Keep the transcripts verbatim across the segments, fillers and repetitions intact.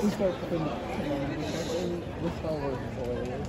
We start putting, we start in with Star Wars hilarious.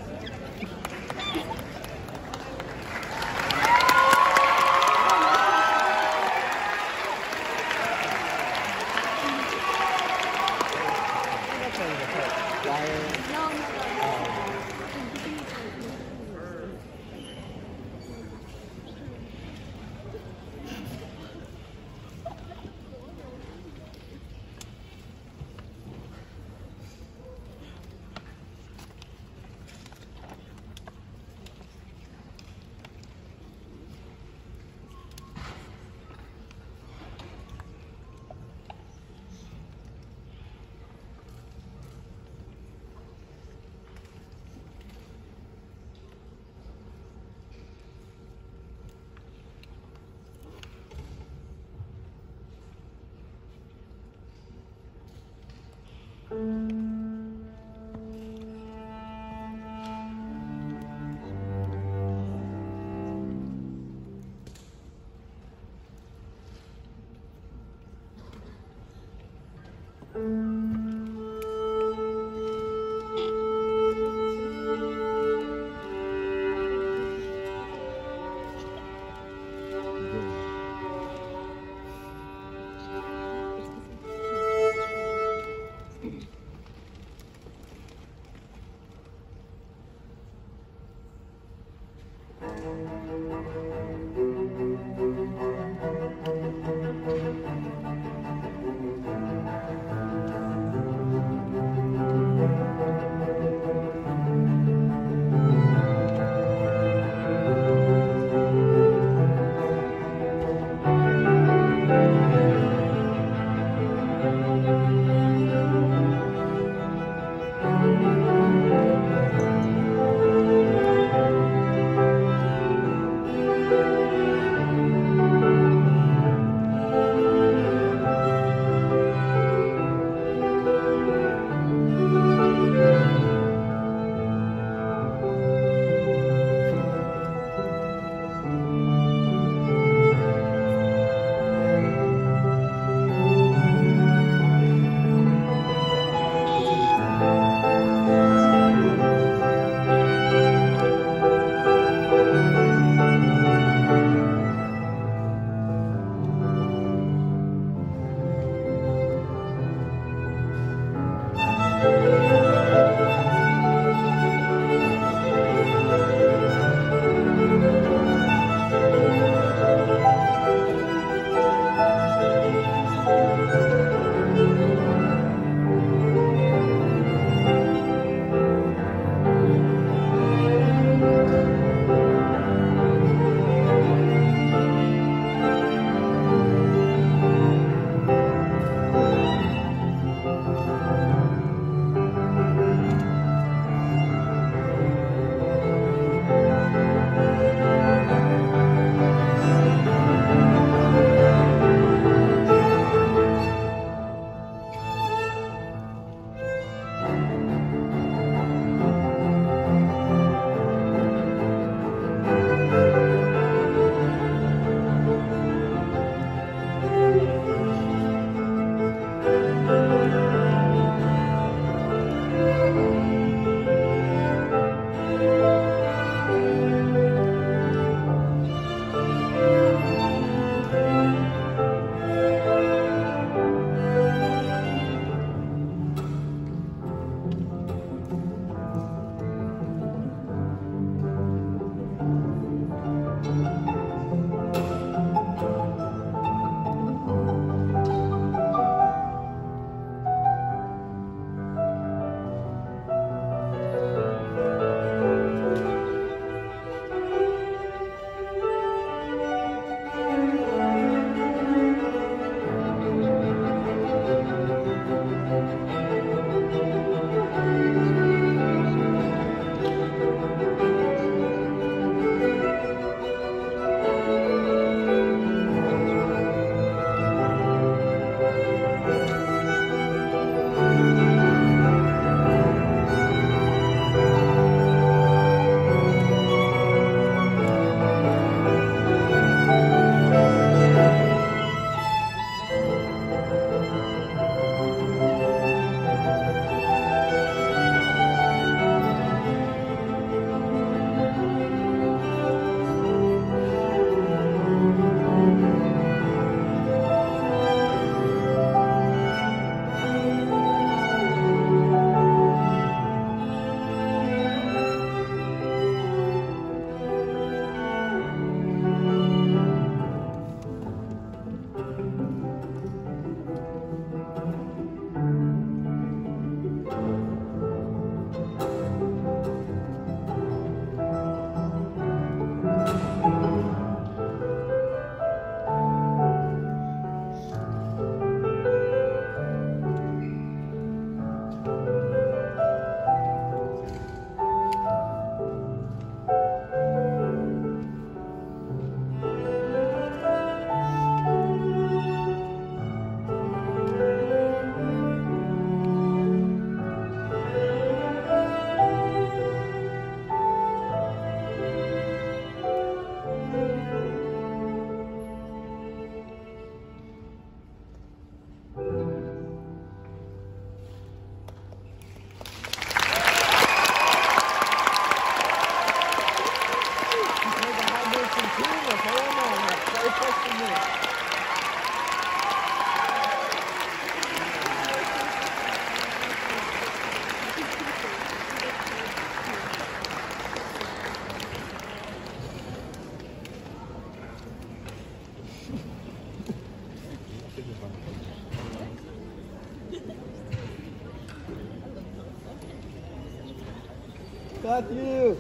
Matthew!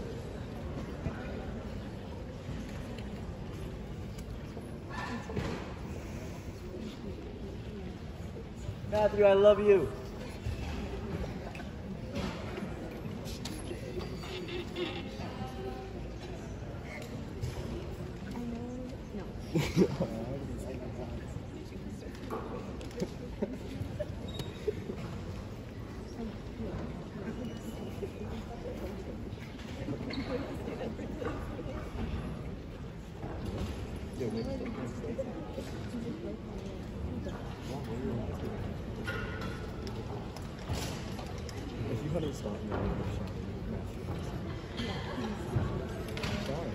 Matthew, I love you. If you hadn't stopped me, I would have shot you. Sorry.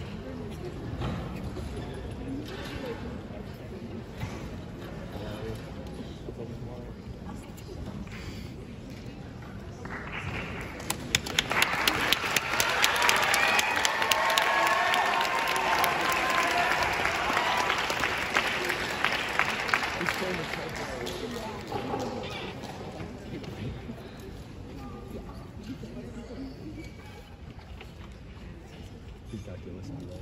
Ridiculous, I like.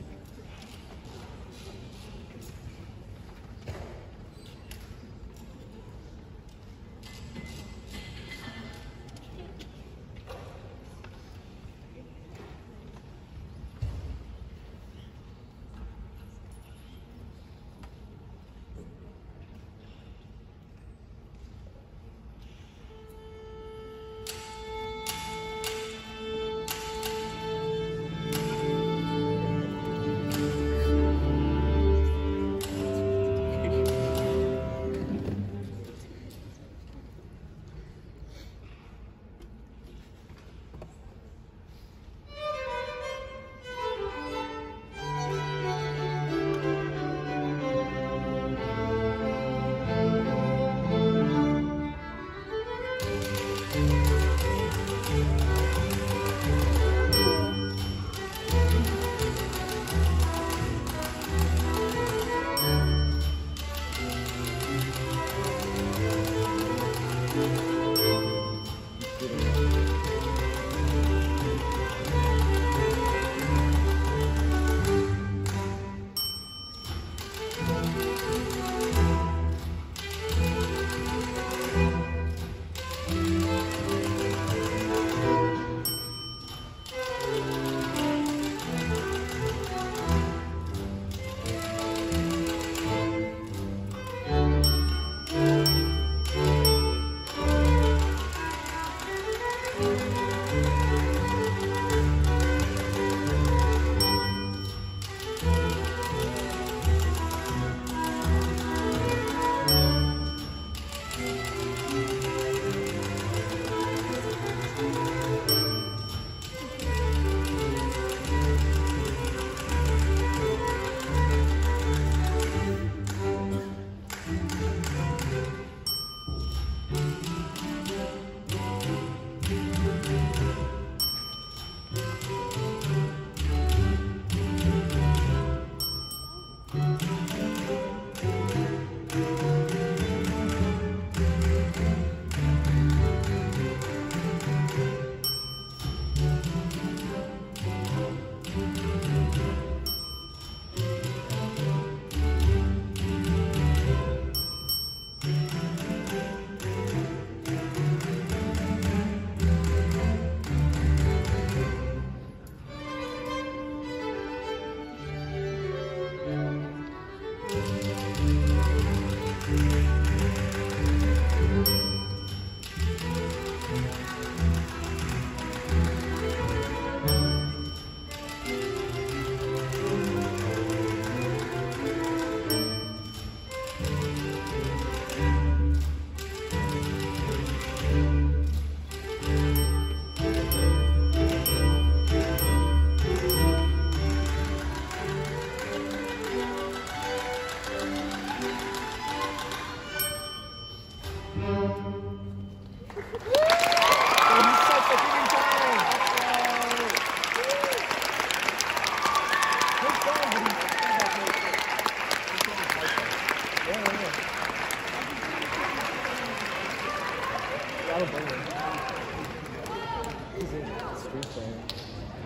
I don't blame him. He's a street player.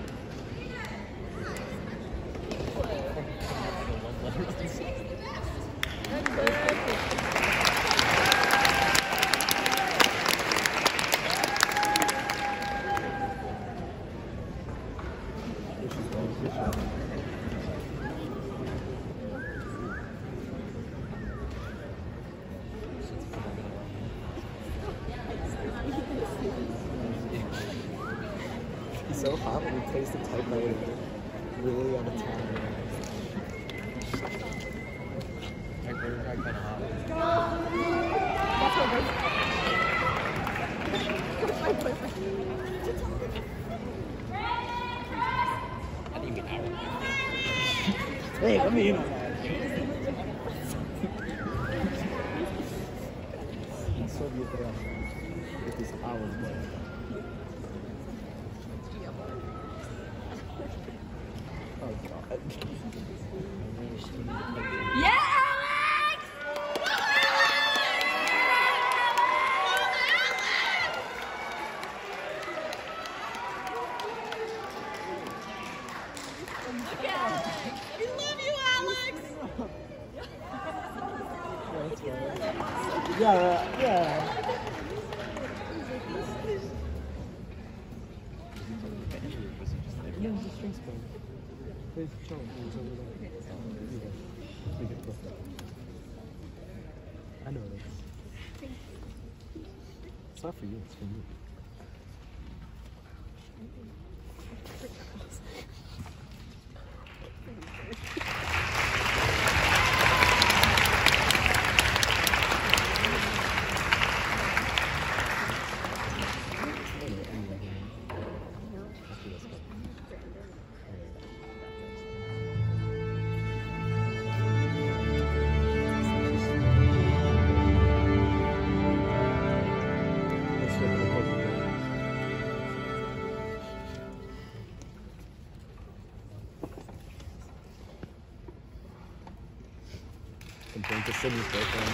so hot when we placed the typewriter really on the top. Typewriter got kind of hot. That's my boyfriend. That's my boyfriend. I didn't even know. Hey, let me in on that. In Soviet Russia, it is ours, boy. Oh god. Yeah, Yeah, yeah. No, it's a string spell. There's a charm. It's over there. We can put that. I know this. It's not for you, it's for you. Comparing to Sydney's boyfriend.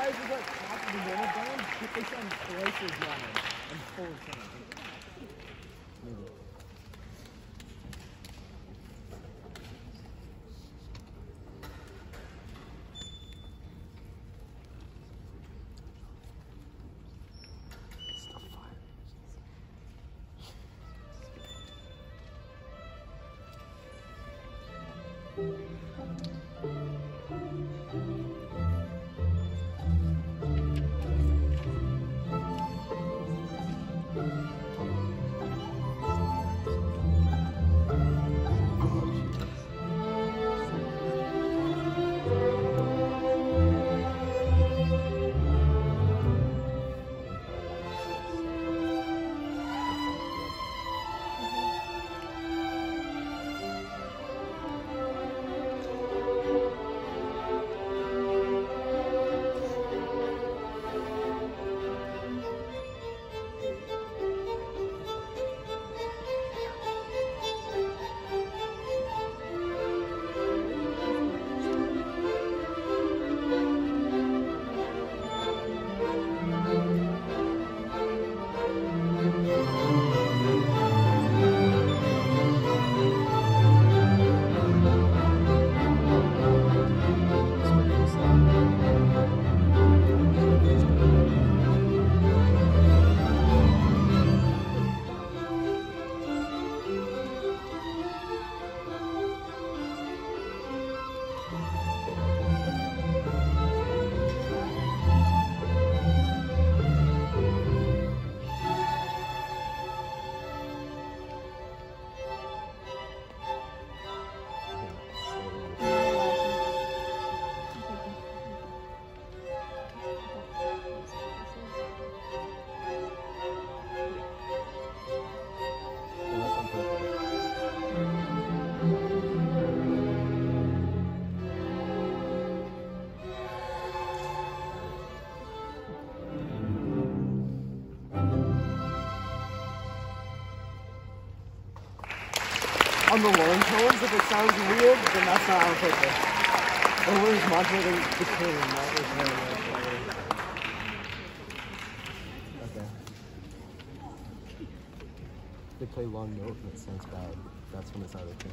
guys are like half of the normal band, put this on twice as loud and full sound. Maybe. On the long tones, if it sounds weird, then that's not on purpose. Or we're just modulating the tone, not the tone. Okay. They play long note and it sounds bad. That's when it's out of tune.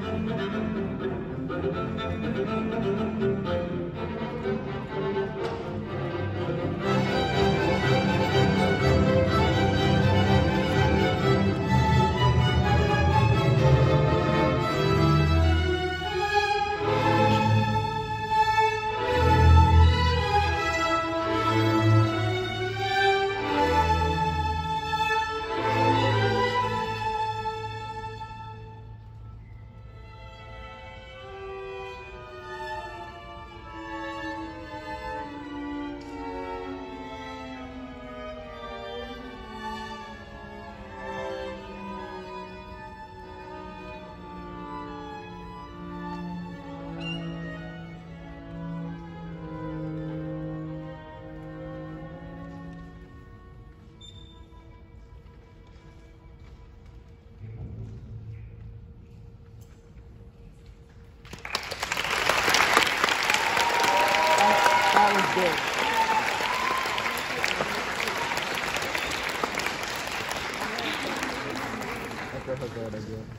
That was good. That's how bad I did.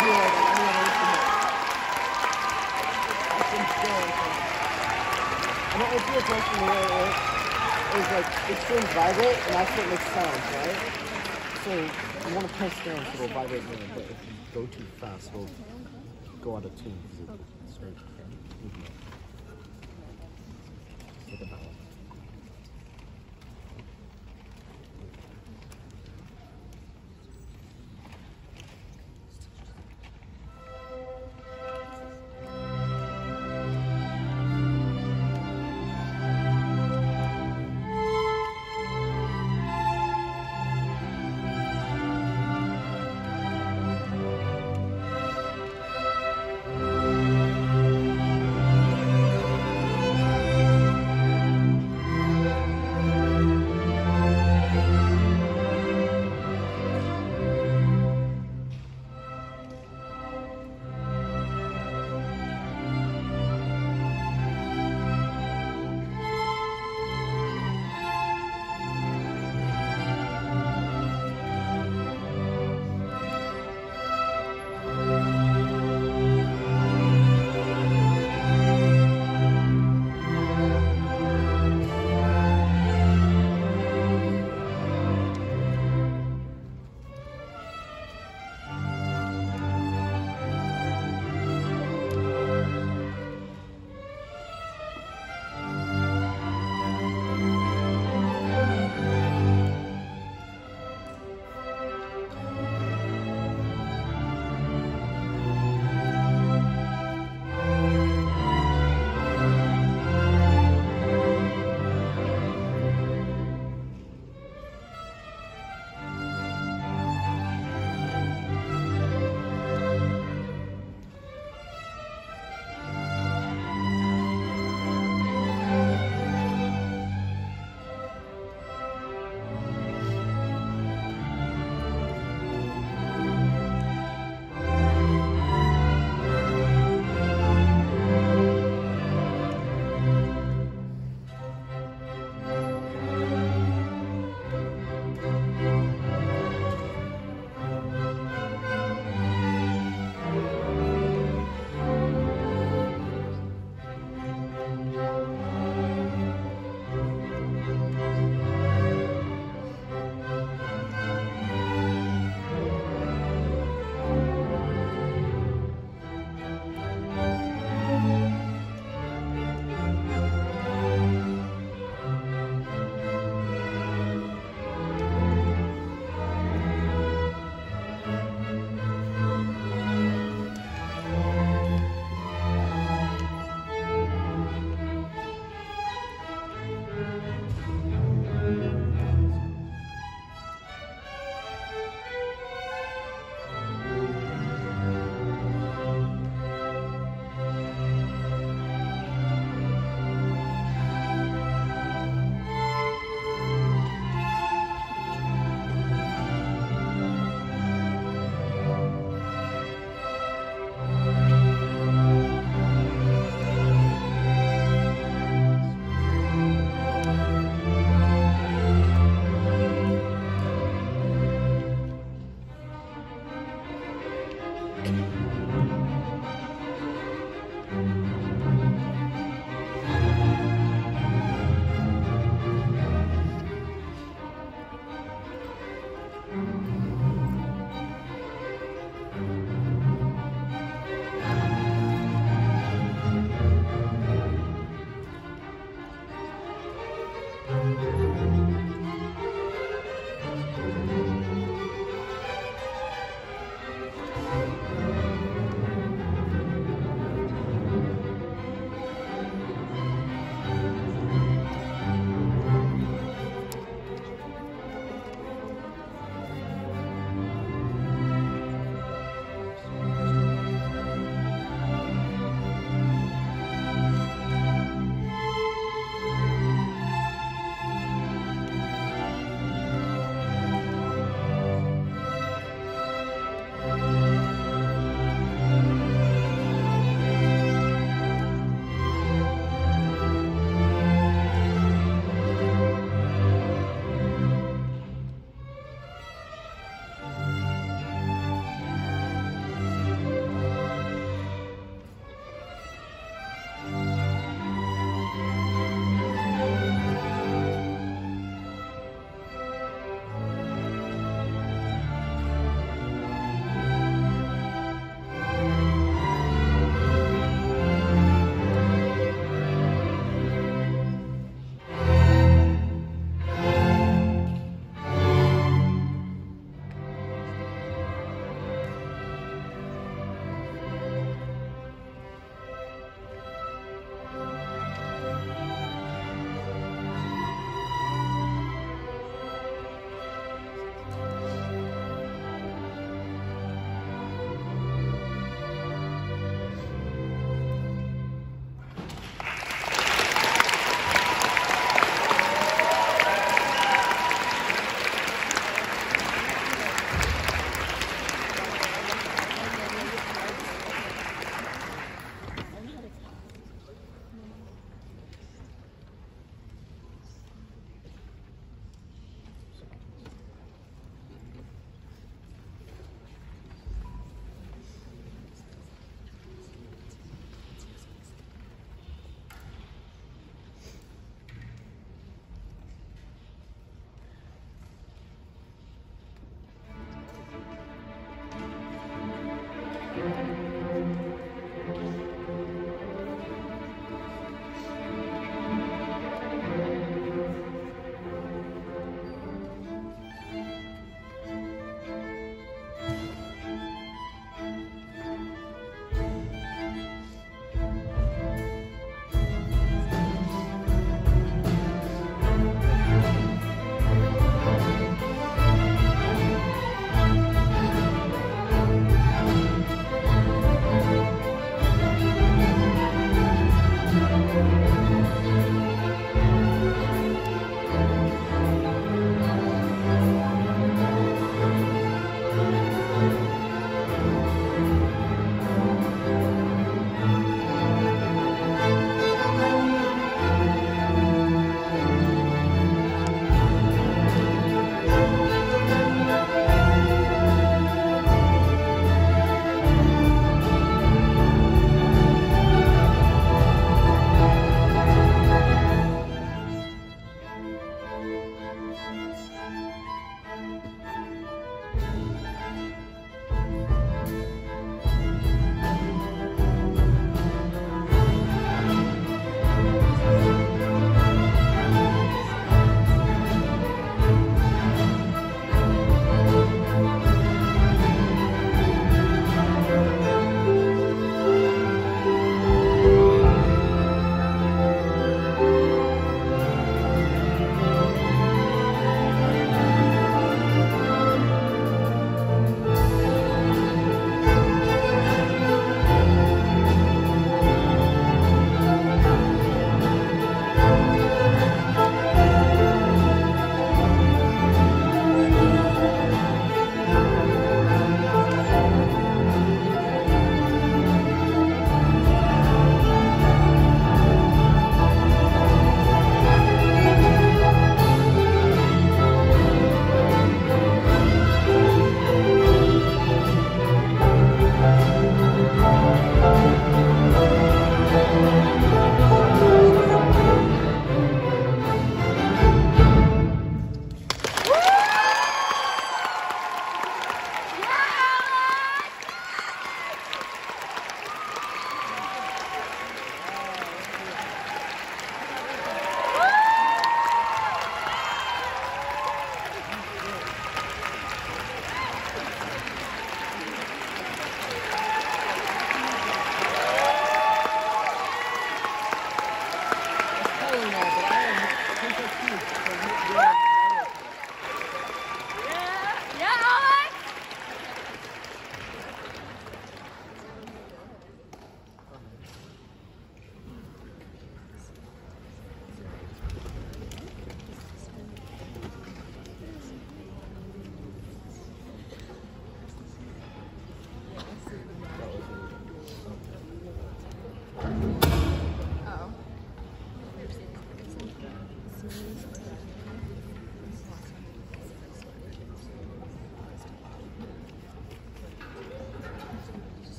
That's insane. And if you're question the way it works, is like it streams vibrate, and that's what makes sounds, right? So you want to press down so it'll vibrate more, but if you go too fast, it'll go out of tune because it starts moving up. Just like a balance.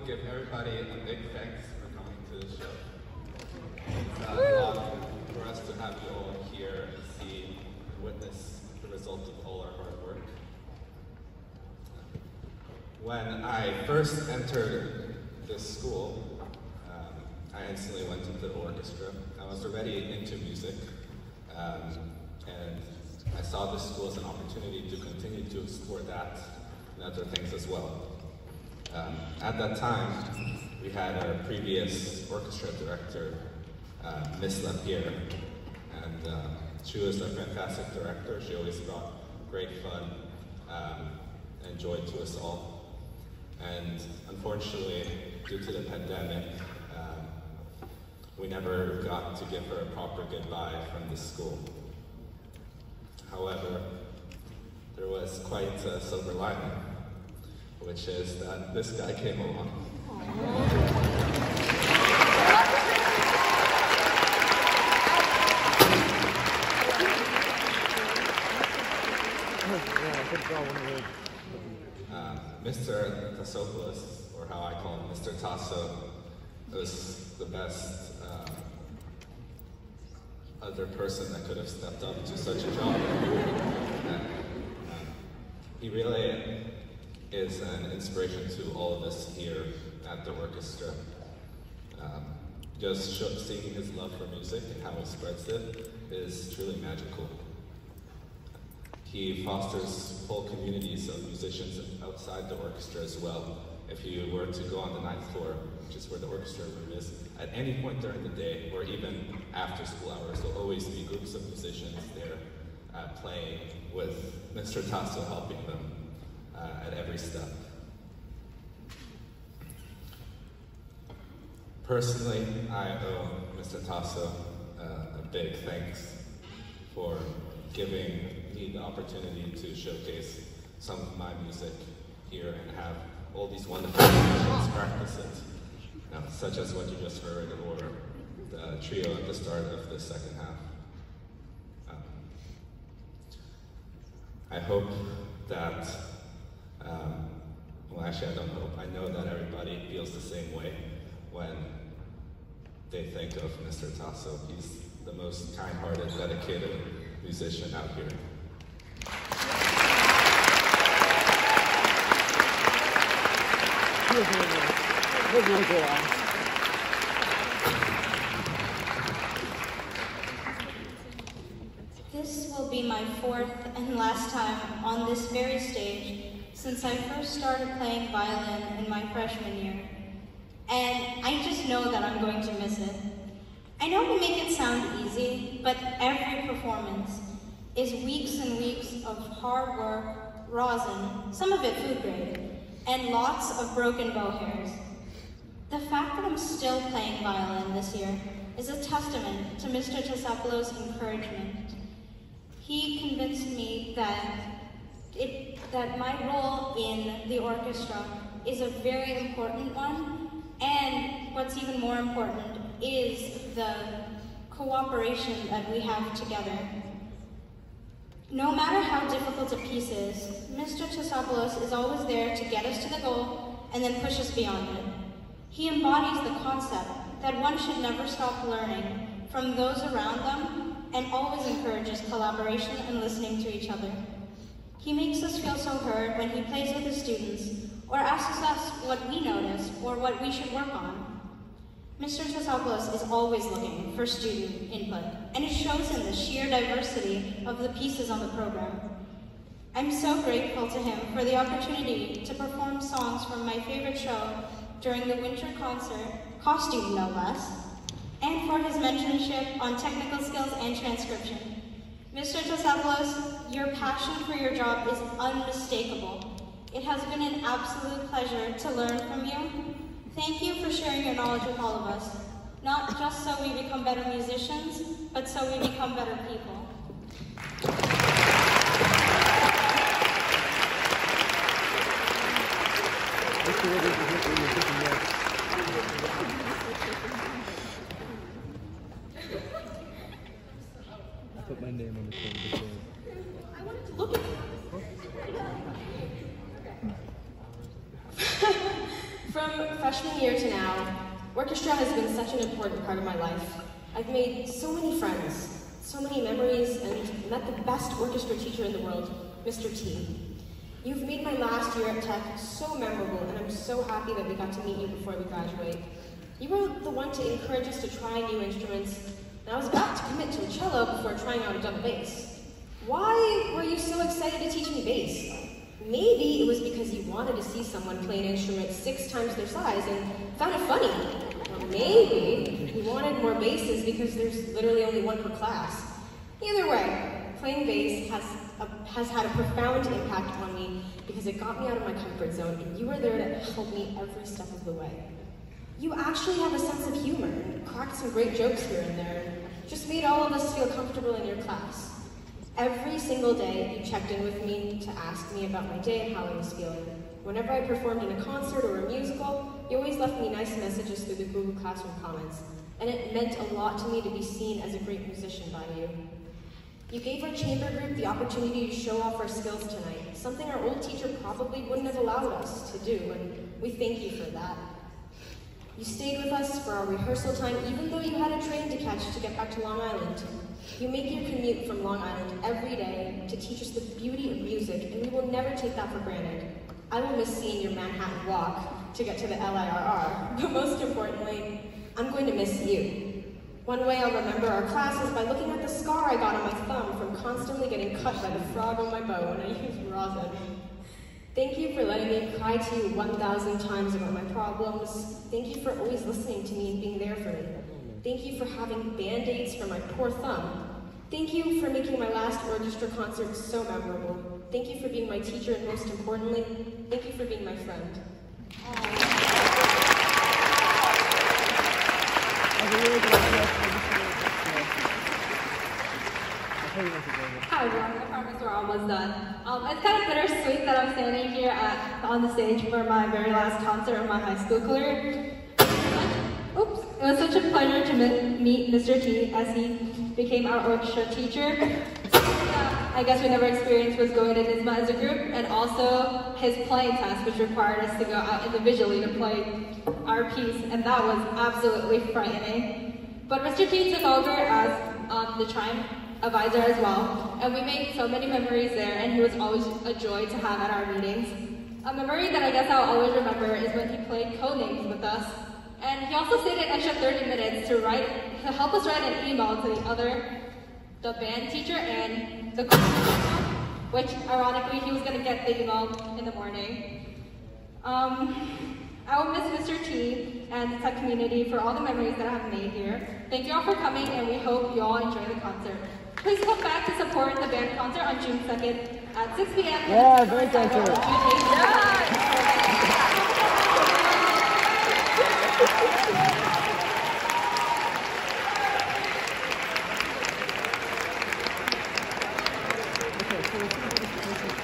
give everybody a big thanks for coming to the show. It's uh, an honor for us to have you all here and see and witness the result of all our hard work. When I first entered this school, um, I instantly went into the orchestra. I was already into music, um, and I saw this school as an opportunity to continue to explore that and other things as well. Um, at that time, we had our previous orchestra director, uh, Miss Lapierre, and uh, she was a fantastic director. She always brought great fun um, and joy to us all. And unfortunately, due to the pandemic, um, we never got to give her a proper goodbye from the school. However, there was quite a silver lining, which is that this guy came along. Um, Mister Tassopoulos, or how I call him, Mister Tasso, was the best um, other person that could have stepped up to such a job. And, um, he really is an inspiration to all of us here at the orchestra. Um, just show, seeing his love for music and how he spreads it is truly magical. He fosters whole communities of musicians outside the orchestra as well. If you were to go on the ninth floor, which is where the orchestra room is, at any point during the day, or even after school hours, there'll always be groups of musicians there uh, playing with Mister Tasso helping them uh, at every step. Personally, I owe Mister Tasso uh, a big thanks for giving me the opportunity to showcase some of my music here and have all these wonderful musicians practice it, you know, such as what you just heard, or the trio at the start of the second half. Um, I hope that, um, well actually I don't hope, I know that everybody feels the same way when they think of Mister Tasso. He's the most kind-hearted, dedicated musician out here. This will be my fourth and last time on this very stage since I first started playing violin in my freshman year. And I just know that I'm going to miss it. I know we make it sound easy, but every performance is weeks and weeks of hard work, rosin, some of it food grade, and lots of broken bow hairs. The fact that I'm still playing violin this year is a testament to Mister Tassopoulos' encouragement. He convinced me that, it, that my role in the orchestra is a very important one, and what's even more important is the cooperation that we have together. No matter how difficult a piece is, Mister Tassopoulos is always there to get us to the goal and then push us beyond it. He embodies the concept that one should never stop learning from those around them and always encourages collaboration and listening to each other. He makes us feel so heard when he plays with his students or asks us what we notice or what we should work on. Mister Tassopoulos is always looking for student input, and it shows in the sheer diversity of the pieces on the program. I'm so grateful to him for the opportunity to perform songs from my favorite show during the winter concert, costume no less, and for his mentorship on technical skills and transcription. Mister Tassopoulos, your passion for your job is unmistakable. It has been an absolute pleasure to learn from you. Thank you for sharing your knowledge with all of us, not just so we become better musicians, but so we become better people. Put my name on the phone before. I wanted to look at it. From freshman freshman year to now, orchestra has been such an important part of my life. I've made so many friends, so many memories, and met the best orchestra teacher in the world, Mister T. You've made my last year at Tech so memorable, and I'm so happy that we got to meet you before we graduate. You were the one to encourage us to try new instruments, and I was about to commit to a cello before trying out a double bass. Why were you so excited to teach me bass? Maybe it was because you wanted to see someone play an instrument six times their size and found it funny. Or maybe you wanted more basses because there's literally only one per class. Either way, playing bass has, a, has had a profound impact on me because it got me out of my comfort zone, and you were there to help me every step of the way. You actually have a sense of humor and cracked some great jokes here and there, and just made all of us feel comfortable in your class. Every single day, you checked in with me to ask me about my day and how I was feeling. Whenever I performed in a concert or a musical, you always left me nice messages through the Google Classroom comments, and it meant a lot to me to be seen as a great musician by you. You gave our chamber group the opportunity to show off our skills tonight, something our old teacher probably wouldn't have allowed us to do, and we thank you for that. You stayed with us for our rehearsal time, even though you had a train to catch to get back to Long Island. You make your commute from Long Island every day to teach us the beauty of music, and we will never take that for granted. I will miss seeing your Manhattan walk to get to the L I R R, but most importantly, I'm going to miss you. One way I'll remember our class is by looking at the scar I got on my thumb from constantly getting cut by the frog on my bow when I used rosin. Thank you for letting me cry to you one thousand times about my problems. Thank you for always listening to me and being there for me. Thank you for having Band-Aids for my poor thumb. Thank you for making my last orchestra concert so memorable. Thank you for being my teacher, and most importantly, thank you for being my friend. Hi everyone, I promise we're almost done. Um, it's kind of bittersweet that I'm standing here at, on the stage for my very last concert of my high school career. Oops. It was such a pleasure to meet Mister T as he became our orchestra teacher. Uh, I guess we never experienced was going to NYSSMA as a group, and also his playing test, which required us to go out individually to play our piece, and that was absolutely frightening. But Mister T took over as um, the Triumph advisor as well, and we made so many memories there, and he was always a joy to have at our meetings. A memory that I guess I'll always remember is when he played Codenames with us, and he also stayed an extra thirty minutes to write, to help us write an email to the other, the band teacher and the which ironically he was going to get the email in the morning. Um, I will miss Mister T and the tech community for all the memories that I have made here. Thank you all for coming, and we hope you all enjoy the concert. Please come back to support the band concert on June second at six p m Yeah, great concert. Okay, so